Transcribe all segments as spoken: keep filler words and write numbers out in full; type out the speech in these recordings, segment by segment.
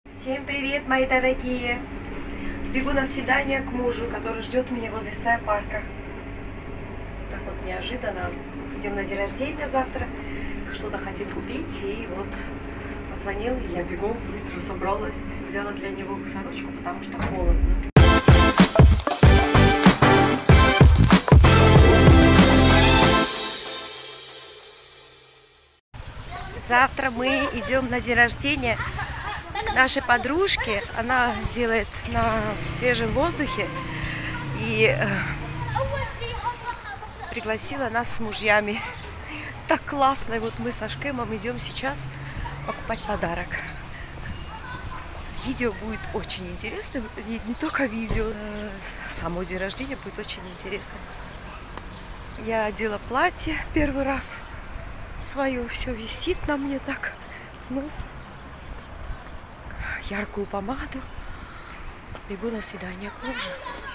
Всем привет, мои дорогие! Бегу на свидание к мужу, который ждет меня возле Сая-парка. Так вот неожиданно. Идем на день рождения завтра. Что-то хотим купить. И вот позвонил, и я бегом быстро собралась. Взяла для него сорочку, потому что холодно. Завтра мы идем на день рождения нашей подружки. Она делает на свежем воздухе и э, пригласила нас с мужьями. Так классно. И вот мы с Ашкемом идем сейчас покупать подарок. Видео будет очень интересным. И не только видео, э, само день рождения будет очень интересным. Я одела платье первый раз. Свое все висит на мне так. Ну, яркую помаду. Бегу на свидание к мужу.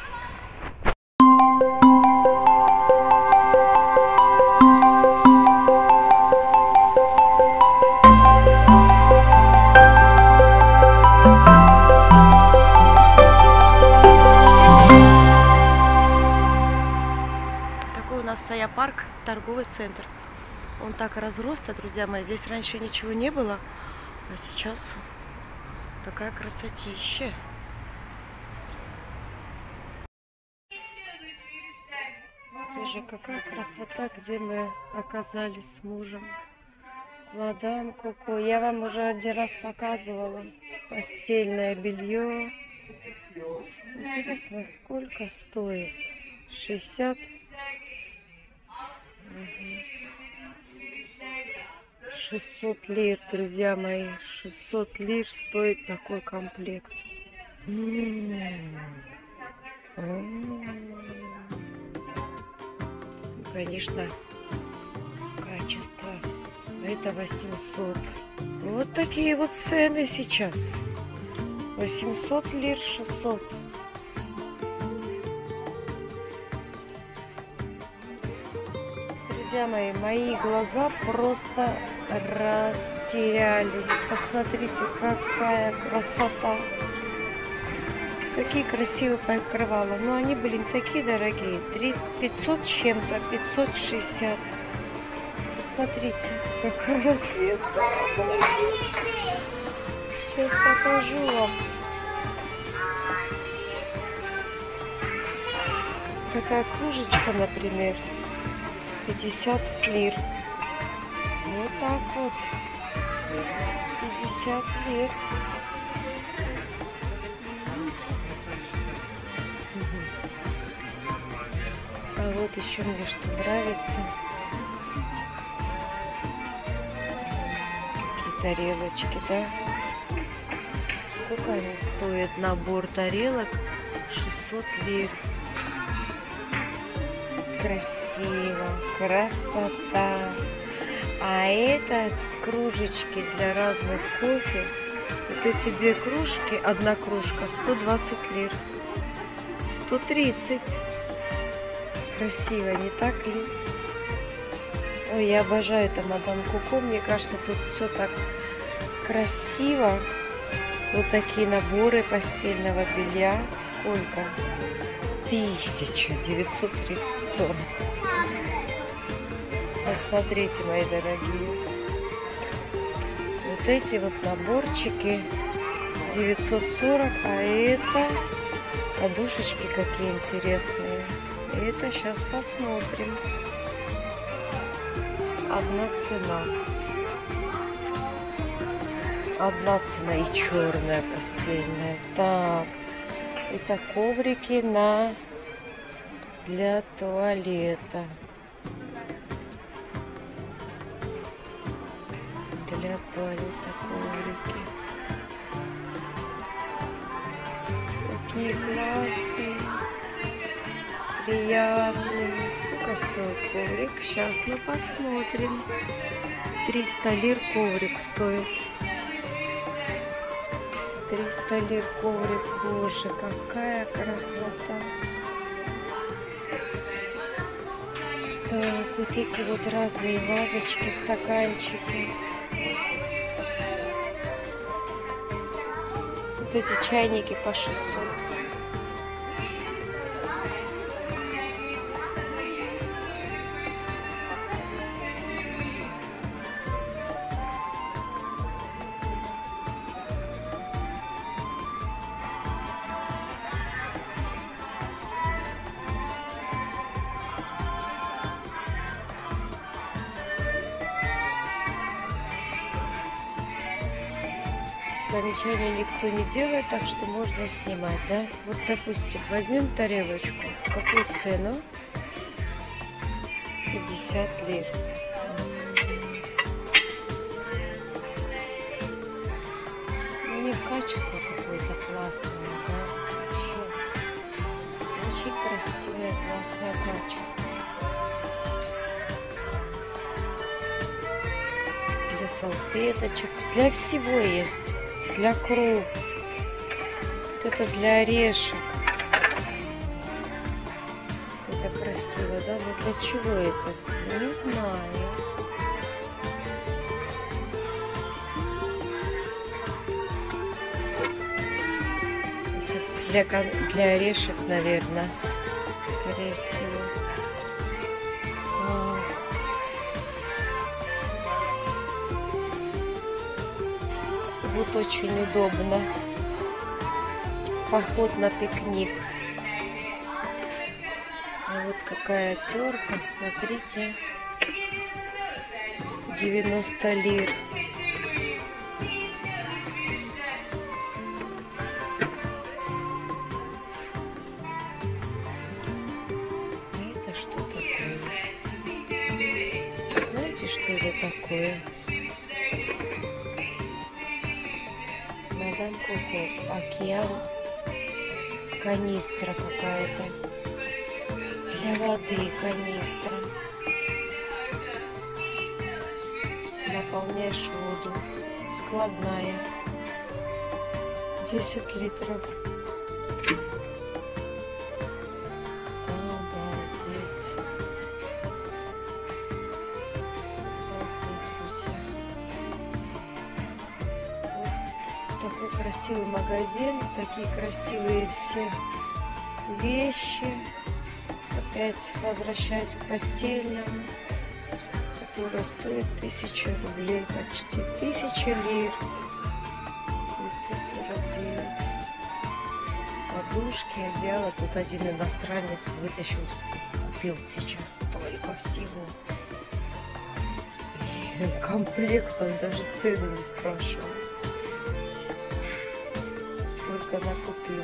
Такой у нас Сая-парк, торговый центр. Он так разросся, друзья мои. Здесь раньше ничего не было, а сейчас такая красотища. Боже, какая красота, где мы оказались с мужем. Мадам Коко, я вам уже один раз показывала. Постельное белье. Интересно, сколько стоит? шестьдесят. шестьсот лир, друзья мои. шестьсот лир стоит такой комплект. М-м-м. Конечно, качество. Это восемьсот. Вот такие вот цены сейчас. восемьсот лир, шестьсот. Друзья мои, мои глаза просто растерялись. Посмотрите, какая красота. Какие красивые покрывала. Но они были не такие дорогие. пятьсот с чем-то, пятьсот шестьдесят. Посмотрите, какая расцветка. Обалдеть. Сейчас покажу вам. Такая кружечка, например. пятьдесят лир. Вот так вот. пятьдесят лир. А вот еще мне что нравится. Какие тарелочки, да? Сколько они стоят? Набор тарелок шестьсот лир. Красиво, красота. А это кружечки для разных кофе. Вот эти две кружки, одна кружка сто двадцать лир. сто тридцать. Красиво, не так ли? Ой, я обожаю это Мадам Коко. Мне кажется, тут все так красиво. Вот такие наборы постельного белья. Сколько? тысяча девятьсот тридцать сорок. Посмотрите, мои дорогие. Вот эти вот наборчики девятьсот сорок, а это подушечки какие интересные. Это сейчас посмотрим. Одна цена. Одна цена и черная постельная. Так. Это коврики на для туалета. Для туалета коврики. Такие классные. Приятные. Сколько стоит коврик? Сейчас мы посмотрим. триста лир коврик стоит. триста лир коврик. Боже, какая красота. Так, вот эти вот разные вазочки, стаканчики. вот эти чайники по шестьсот. Замечания никто не делает, так что можно снимать, да? Вот, допустим, возьмем тарелочку. Какую цену? пятьдесят лир. У них качество какое-то классное, да? Вообще очень красивое, классное качество. Для салфеточек, для всего есть. Для круг. Вот это для орешек. Вот это красиво, да? Но для чего это? Не знаю. Это для, для орешек, наверное. Скорее всего. А. Вот очень удобно. Поход на пикник. А вот какая терка, смотрите. девяносто лир. Это что такое? Знаете, что это такое? Мадам Коко, океан, канистра какая-то, для воды канистра. Наполняешь воду, складная, десять литров. Обалдеть. Такой красивый магазин, такие красивые все вещи. Опять возвращаюсь к постельному, которая стоит тысячу рублей, почти тысяча лир, девятьсот сорок девять. Подушки, одеяло. Тут один иностранец вытащил, купил сейчас столько всего. И комплект, он даже цену не спрашивал. Столько накупила.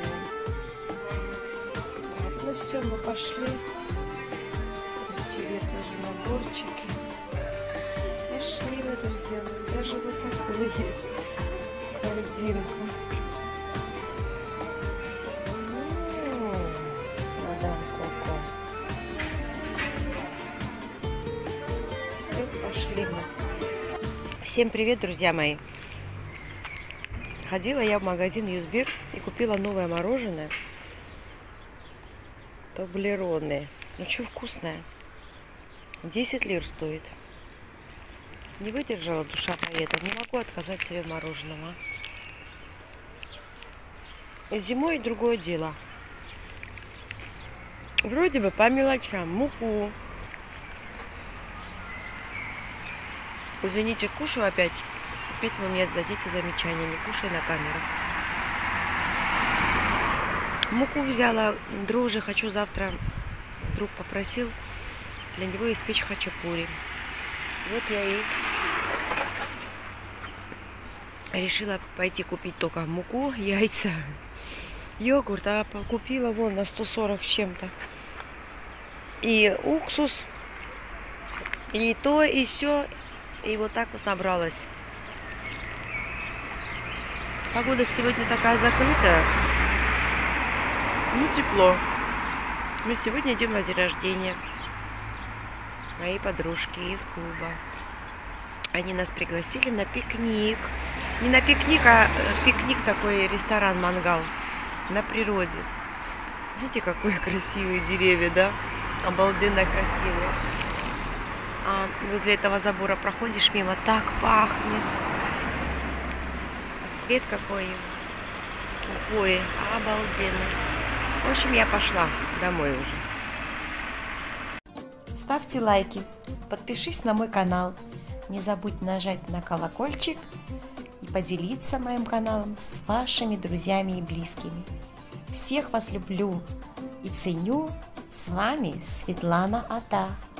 Ну все, мы пошли. Красивые тоже наборчики. Пошли мы, друзья. Даже вот такой есть. Корзинка. Мадам Коко. Все, пошли мы. Всем привет, друзья мои. Ходила я в магазин Юсбир и купила новое мороженое. Таблероны. Ну что, вкусное. десять лир стоит. Не выдержала душа поэта. Не могу отказать себе в мороженом. А? Зимой другое дело. Вроде бы по мелочам. Муку. Извините, кушаю опять. Опять вы мне дадите замечание. Не кушай на камеру. Муку взяла. Дрожжи хочу завтра. Друг попросил для него испечь хачапури. Вот я и решила пойти купить только муку, яйца, йогурт. А купила вон на сто сорок с чем-то. И уксус. И то, и все. И вот так вот набралась. Погода сегодня такая закрытая. Ну, тепло. Мы сегодня идем на день рождения моей подружки из клуба. Они нас пригласили на пикник. Не на пикник, а пикник такой, ресторан-мангал на природе. Видите, какие красивые деревья, да? Обалденно красивые. А возле этого забора проходишь мимо, так пахнет. А цвет какой. Ой, обалденно. В общем, я пошла домой уже. Ставьте лайки, подпишись на мой канал. Не забудь нажать на колокольчик и поделиться моим каналом с вашими друзьями и близкими. Всех вас люблю и ценю. С вами Светлана Ата.